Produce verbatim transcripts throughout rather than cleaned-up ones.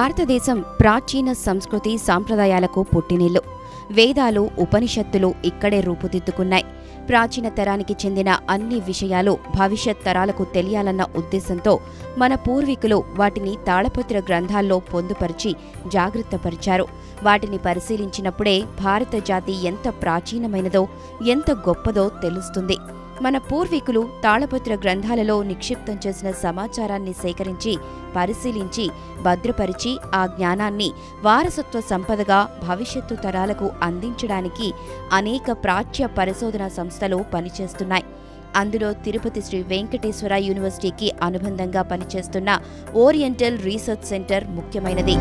భారతదేశం ప్రాచీన సంస్కృతి సాంప్రదాయాలకు పుట్టినిల్లు. వేదాలు, ఉపనిషత్తులు ఇక్కడే రూపుదిద్దుకున్నాయి. ప్రాచీన తరానికి చెందిన అన్ని విషయాలు భవిష్యత్ తరాలకు తెలియాలన్న ఉద్దేశంతో మన పూర్వీకులు వాటిని తాళపత్ర గ్రంథాల్లో పొందుపరిచి జాగ్రత్తపరిచారు. వాటిని పరిశీలించినప్పుడే భారత జాతి ఎంత ప్రాచీనమైనదో, ఎంత గొప్పదో తెలుస్తుంది. మన పూర్వీకులు తాళపత్ర గ్రంథాలలో నిక్షిప్తం చేసిన సమాచారాన్ని సేకరించి, పరిశీలించి, భద్రపరిచి ఆ జ్ఞానాన్ని వారసత్వ సంపదగా భవిష్యత్తు తరాలకు అందించడానికి అనేక ప్రాచ్య పరిశోధనా సంస్థలు పనిచేస్తున్నాయి. అందులో తిరుపతి శ్రీ వెంకటేశ్వర యూనివర్సిటీకి అనుబంధంగా పనిచేస్తున్న ఓరియంటల్ రీసెర్చ్ సెంటర్ ముఖ్యమైనది.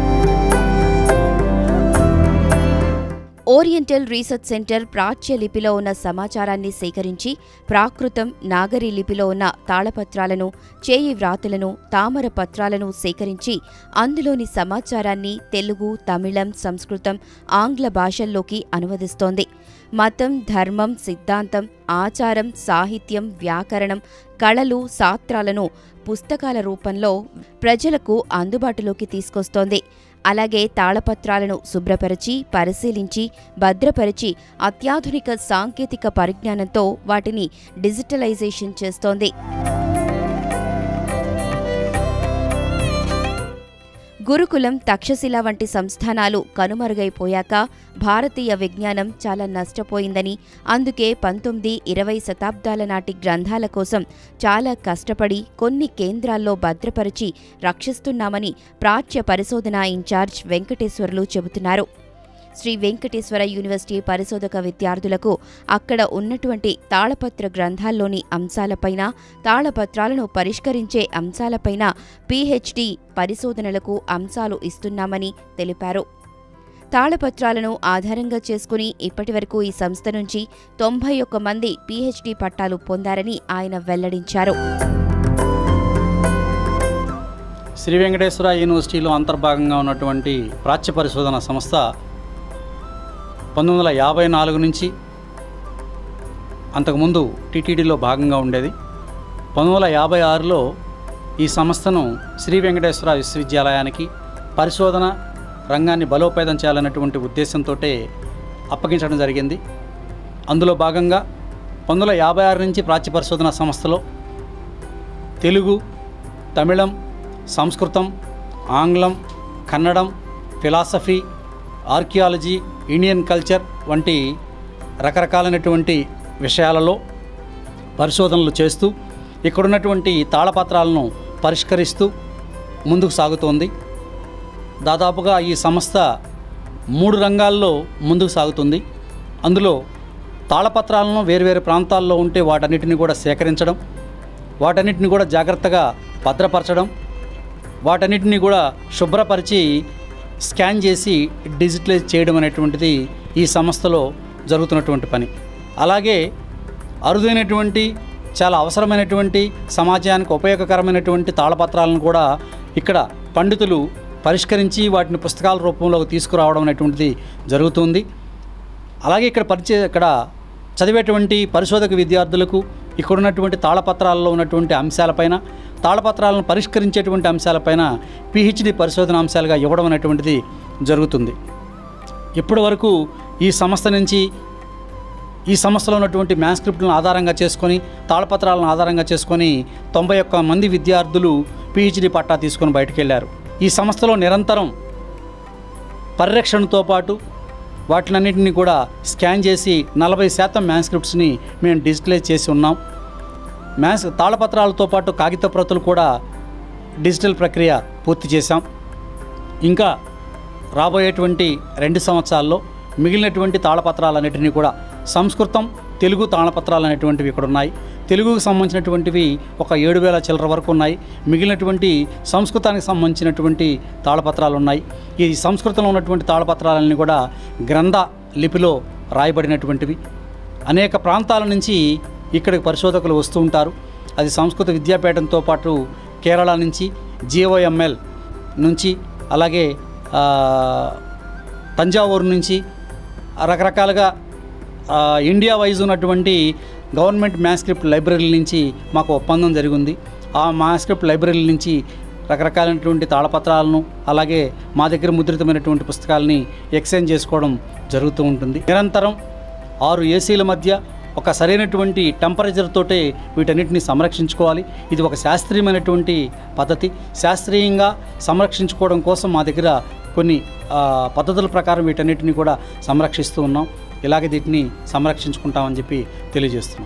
ఓరియంటల్ రీసెర్చ్ సెంటర్ ప్రాచ్య లిపిలో ఉన్న సమాచారాన్ని సేకరించి, ప్రాకృతం, నాగరి లిపిలో ఉన్న తాళపత్రాలను, చేయి వ్రాతలను, తామర పత్రాలను సేకరించి అందులోని సమాచారాన్ని తెలుగు, తమిళం, సంస్కృతం, ఆంగ్ల భాషల్లోకి అనువదిస్తోంది. మతం, ధర్మం, సిద్ధాంతం, ఆచారం, సాహిత్యం, వ్యాకరణం, కళలు, శాస్త్రాలను పుస్తకాల రూపంలో ప్రజలకు అందుబాటులోకి తీసుకొస్తోంది. అలాగే తాళపత్రాలను శుభ్రపరిచి, పరిశీలించి, భద్రపరిచి అత్యాధునిక సాంకేతిక పరిజ్ఞానంతో వాటిని డిజిటలైజేషన్ చేస్తోంది. గురుకులం, తక్షశిల వంటి సంస్థానాలు కనుమరుగైపోయాక భారతీయ విజ్ఞానం చాలా నష్టపోయిందని, అందుకే పంతొమ్మిది, ఇరవై శతాబ్దాల నాటి గ్రంథాల కోసం చాలా కష్టపడి కొన్ని కేంద్రాల్లో భద్రపరిచి రక్షిస్తున్నామని ప్రాచ్య పరిశోధనా ఇన్ఛార్జ్ వెంకటేశ్వర్లు చెబుతున్నారు. శ్రీ వెంకటేశ్వర యూనివర్సిటీ పరిశోధక విద్యార్థులకు అక్కడ ఉన్నటువంటి తాళపత్ర గ్రంథాల్లోని అంశాలపైన, తాళపత్రాలను పరిష్కరించే అంశాలపైన పీహెచ్డీ పరిశోధనలకు అంశాలు ఇస్తున్నామని తెలిపారు. తాళపత్రాలను ఆధారంగా చేసుకుని ఇప్పటివరకు ఈ సంస్థ నుంచి తొంభై ఒక్క మంది పీహెచ్డీ పట్టాలు పొందారని ఆయన వెల్లడించారు. శ్రీ వెంకటేశ్వర యూనివర్సిటీలో అంతర్భాగంగా ఉన్నటువంటి ప్రాచ్య పరిశోధన సంస్థ పంతొమ్మిది వందల యాభై నాలుగు నుంచి అంతకుముందు టీటీడీలో భాగంగా ఉండేది. పంతొమ్మిది వందల యాభై ఆరులో ఈ సంస్థను శ్రీ వెంకటేశ్వర విశ్వవిద్యాలయానికి పరిశోధన రంగాన్ని బలోపేతం చేయాలన్నటువంటి ఉద్దేశంతో అప్పగించడం జరిగింది. అందులో భాగంగా పంతొమ్మిది వందల యాభై ఆరు నుంచి ప్రాచ్య పరిశోధన సంస్థలో తెలుగు, తమిళం, సంస్కృతం, ఆంగ్లం, కన్నడం, ఫిలాసఫీ, ఆర్కియాలజీ, ఇండియన్ కల్చర్ వంటి రకరకాలైనటువంటి విషయాలలో పరిశోధనలు చేస్తూ ఇక్కడున్నటువంటి తాళపత్రాలను పరిష్కరిస్తూ ముందుకు సాగుతోంది. దాదాపుగా ఈ సంస్థ మూడు రంగాల్లో ముందుకు సాగుతుంది. అందులో తాళపత్రాలను వేరువేరు ప్రాంతాల్లో ఉంటే వాటన్నిటిని కూడా సేకరించడం, వాటన్నిటిని కూడా జాగ్రత్తగా భద్రపరచడం, వాటన్నిటిని కూడా శుభ్రపరిచి స్కాన్ చేసి డిజిటలైజ్ చేయడం అనేటువంటిది ఈ సంస్థలో జరుగుతున్నటువంటి పని. అలాగే అరుదైనటువంటి, చాలా అవసరమైనటువంటి, సమాజానికి ఉపయోగకరమైనటువంటి తాళపత్రాలను కూడా ఇక్కడ పండితులు పరిష్కరించి వాటిని పుస్తకాల రూపంలోకి తీసుకురావడం అనేటువంటిది జరుగుతుంది. అలాగే ఇక్కడ పరిచే ఇక్కడ చదివేటువంటి పరిశోధక విద్యార్థులకు ఇక్కడ ఉన్నటువంటి తాళపత్రాల్లో ఉన్నటువంటి అంశాలపైన, తాళపత్రాలను పరిష్కరించేటువంటి అంశాలపైన పీహెచ్డీ పరిశోధన అంశాలుగా ఇవ్వడం అనేటువంటిది జరుగుతుంది. ఇప్పటి వరకు ఈ సంస్థ నుంచి ఈ సంస్థలో ఉన్నటువంటి మ్యాన్స్క్రిప్ట్లను ఆధారంగా చేసుకొని, తాళపత్రాలను ఆధారంగా చేసుకొని తొంభై ఒక్క మంది విద్యార్థులు పీహెచ్డీ పట్టా తీసుకొని బయటకు వెళ్ళారు. ఈ సంస్థలో నిరంతరం పరిరక్షణతో పాటు వాటినన్నింటినీ కూడా స్కాన్ చేసి నలభై శాతం మ్యాన్స్క్రిప్ట్స్ని మేము డిజిటలైజ్ చేసి ఉన్నాం. మ్యాన్స్ తాళపత్రాలతో పాటు కాగిత ప్రతులు కూడా డిజిటల్ ప్రక్రియ పూర్తి చేశాం. ఇంకా రాబోయేటువంటి రెండు సంవత్సరాల్లో మిగిలినటువంటి తాళపత్రాలన్నింటినీ కూడా సంస్కృతం, తెలుగు తాళపత్రాలు అనేటువంటివి ఇక్కడ ఉన్నాయి. తెలుగుకు సంబంధించినటువంటివి ఒక ఏడు వేల చిల్లర వరకు ఉన్నాయి. మిగిలినటువంటి సంస్కృతానికి సంబంధించినటువంటి తాళపత్రాలు ఉన్నాయి. ఈ సంస్కృతంలో ఉన్నటువంటి తాళపత్రాలన్నీ కూడా గ్రంథ లిపిలో రాయబడినటువంటివి. అనేక ప్రాంతాల నుంచి ఇక్కడికి పరిశోధకులు వస్తూ ఉంటారు. అది సంస్కృత విద్యాపీఠంతో పాటు కేరళ నుంచి, జిఓఎంఎల్ నుంచి, అలాగే తంజావూరు నుంచి రకరకాలుగా ఇండియా వైజ్ ఉన్నటువంటి గవర్నమెంట్ మ్యాన్స్క్రిప్ట్ లైబ్రరీల నుంచి మాకు ఒప్పందం జరిగింది. ఆ మ్యాన్స్క్రిప్ట్ లైబ్రరీల నుంచి రకరకాలైనటువంటి తాళపత్రాలను అలాగే మా దగ్గర ముద్రితమైనటువంటి పుస్తకాలని ఎక్స్చేంజ్ చేసుకోవడం జరుగుతూ ఉంటుంది. నిరంతరం ఆరు ఏసీల మధ్య ఒక సరైనటువంటి టెంపరేచర్ తోటే వీటన్నిటిని సంరక్షించుకోవాలి. ఇది ఒక శాస్త్రీయమైనటువంటి పద్ధతి. శాస్త్రీయంగా సంరక్షించుకోవడం కోసం మా దగ్గర కొన్ని పద్ధతుల ప్రకారం వీటన్నిటిని కూడా సంరక్షిస్తూ ఉన్నాం. ఇలాగే వీటిని సంరక్షించుకుంటామని చెప్పి తెలియజేస్తున్నాం.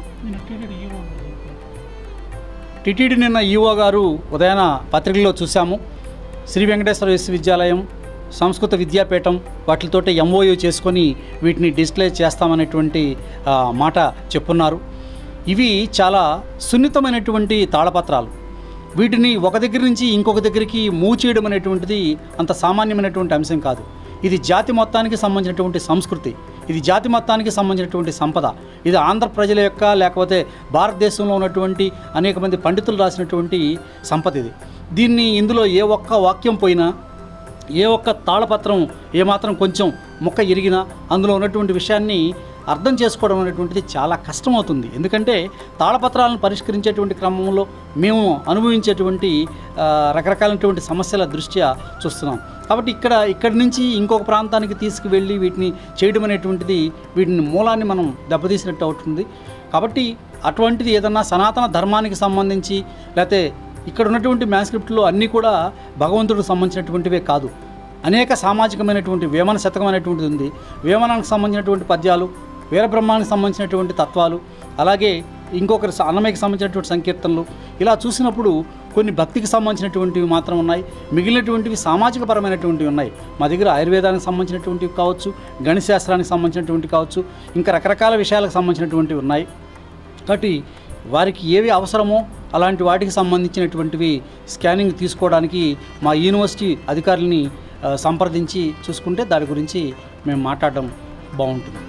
టిటిడి నిన్న ఈఓ గారు ఉదయాన పత్రికల్లో చూసాము. శ్రీ వెంకటేశ్వర విశ్వవిద్యాలయం, సంస్కృత విద్యాపీఠం వాటితోటి ఎంఓయూ చేసుకొని వీటిని డిజిటలైజ్ చేస్తామనేటువంటి మాట చెప్పున్నారు. ఇవి చాలా సున్నితమైనటువంటి తాళపత్రాలు. వీటిని ఒక దగ్గర నుంచి ఇంకొక దగ్గరికి మూవ్ చేయడం అనేటువంటిది అంత సామాన్యమైనటువంటి అంశం కాదు. ఇది జాతి మొత్తానికి సంబంధించినటువంటి సంస్కృతి, ఇది జాతి మొత్తానికి సంబంధించినటువంటి సంపద. ఇది ఆంధ్ర ప్రజల యొక్క లేకపోతే భారతదేశంలో ఉన్నటువంటి అనేక మంది పండితులు రాసినటువంటి సంపద. ఇది దీన్ని ఇందులో ఏ ఒక్క వాక్యం పోయినా, ఏ ఒక్క తాళపత్రం ఏమాత్రం కొంచెం ముక్క ఇరిగినా అందులో ఉన్నటువంటి విషయాన్ని అర్థం చేసుకోవడం అనేటువంటిది చాలా కష్టమవుతుంది. ఎందుకంటే తాళపత్రాలను పరిష్కరించేటువంటి క్రమంలో మేము అనుభవించేటువంటి రకరకాలైనటువంటి సమస్యల దృష్ట్యా చూస్తున్నాం. కాబట్టి ఇక్కడ ఇక్కడి నుంచి ఇంకొక ప్రాంతానికి తీసుకువెళ్ళి వీటిని చేయడం అనేటువంటిది వీటిని మూలాన్ని మనం దెబ్బతీసినట్టు అవుతుంది. కాబట్టి అటువంటిది ఏదన్నా సనాతన ధర్మానికి సంబంధించి లేకపోతే ఇక్కడ ఉన్నటువంటి మ్యాన్స్క్రిప్ట్లో అన్నీ కూడా భగవంతుడికి సంబంధించినటువంటివే కాదు. అనేక సామాజికమైనటువంటి వేమన శతకం అనేటువంటిది ఉంది. వేమనానికి సంబంధించినటువంటి పద్యాలు, వీరబ్రహ్మానికి సంబంధించినటువంటి తత్వాలు, అలాగే ఇంకొకరి అన్నమయ్యకి సంబంధించినటువంటి సంకీర్తనలు, ఇలా చూసినప్పుడు కొన్ని భక్తికి సంబంధించినటువంటివి మాత్రం ఉన్నాయి. మిగిలినటువంటివి సామాజిక పరమైనటువంటివి ఉన్నాయి. మా దగ్గర ఆయుర్వేదానికి సంబంధించినటువంటివి కావచ్చు, గణిత శాస్త్రానికి సంబంధించినటువంటి కావచ్చు, ఇంకా రకరకాల విషయాలకు సంబంధించినటువంటివి ఉన్నాయి. కాబట్టి వారికి ఏవి అవసరమో అలాంటి వాటికి సంబంధించినటువంటివి స్కానింగ్ తీసుకోవడానికి మా యూనివర్సిటీ అధికారులని సంప్రదించి చూసుకుంటే దాని గురించి మేము మాట్లాడడం బాగుంటుంది.